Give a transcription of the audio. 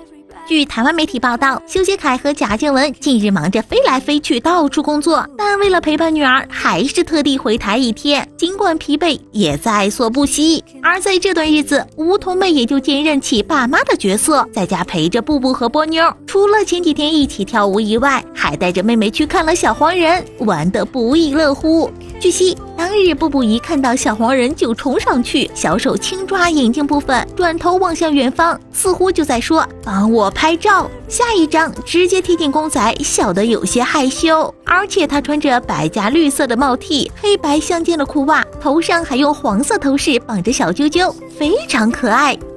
据台湾媒体报道，修杰楷和贾静雯近日忙着飞来飞去，到处工作，但为了陪伴女儿，还是特地回台一天。尽管疲惫，也在所不惜。而在这段日子，吴桐妹也就兼任起爸妈的角色，在家陪着布布和波妞。除了前几天一起跳舞以外，还带着妹妹去看了小黄人，玩得不亦乐乎。据悉，当日布布一看到小黄人就冲上去，小手轻抓眼睛部分，转头望向远方，似乎就在说帮我拍照。下一张直接贴近公仔，笑得有些害羞。而且他穿着白加绿色的帽 T， 黑白相间的裤袜，头上还用黄色头饰绑着小揪揪，非常可爱。